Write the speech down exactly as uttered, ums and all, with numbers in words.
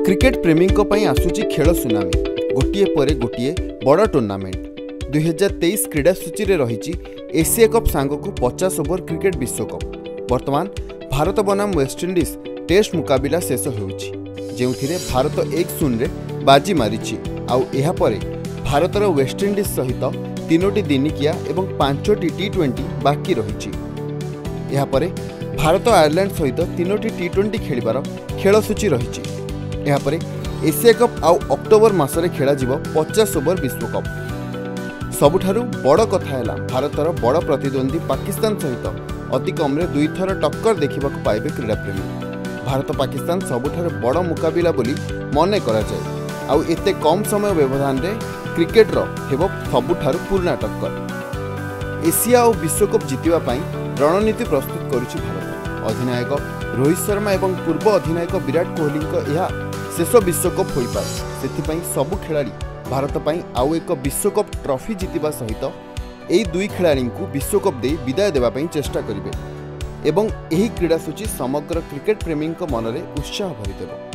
Cricket प्रेमी आसूची खेल tsunami गोटे पर गोटे बड़ टूर्नामेंट दुई हजार तेईस क्रीड़ा सूची में रही एशिया कप सांग को पचास ओवर क्रिकेट विश्वकप। वर्तमान भारत बनाम वेस्टइंडीज टेस्ट मुकाबिला शेष होउछि, जेउथिरे भारत एक शून्य बाजी मारिछि। आउ एहा परे भारतर वेस्टइंडीज सहित तीनोटी दिनिकिया एवं पांचटी टी ट्वेंटी बाकी रही। एहा परे भारत आयरलैंड सहित तीनोटी टी ट्वेंटी खेलिबार खेल सूची रही। एहा परे एशिया कप आउ अक्टोबर मासरे खेला जिवो पचास ओवर विश्वकप। सबुठारु बड़ कथा है भारतर बड़ प्रतिद्वंदी पाकिस्तान सहित अति कम दुई थर टक्कर देखा पाइबे क्रीड़ाप्रेमी। भारत पाकिस्तान सबुठारु बड़ मुकाबिला बोली मने करा जाए। आउ एते कम समय व्यवधान रे क्रिकेट रो हेबो सबुठारु पुराना टक्कर। एशिया और विश्वकप जितिबा पई रणनीति प्रस्तुत करुछि भारत। अधिनायक रोहित शर्मा एवं पूर्व अधिनायक विराट कोहली को यह शेष विश्वकप हो पारे। सेथिपई सबु खिलाड़ी भारत पई आउ एक विश्वकप ट्रॉफी जितिबा सहित एही दुई खिलाड़ी को विश्वकप दे विदाय देबा पई चेष्टा करिवे एवं एही क्रीड़ा सूची समग्र क्रिकेट प्रेमी मनरे उत्साह भरिदेव।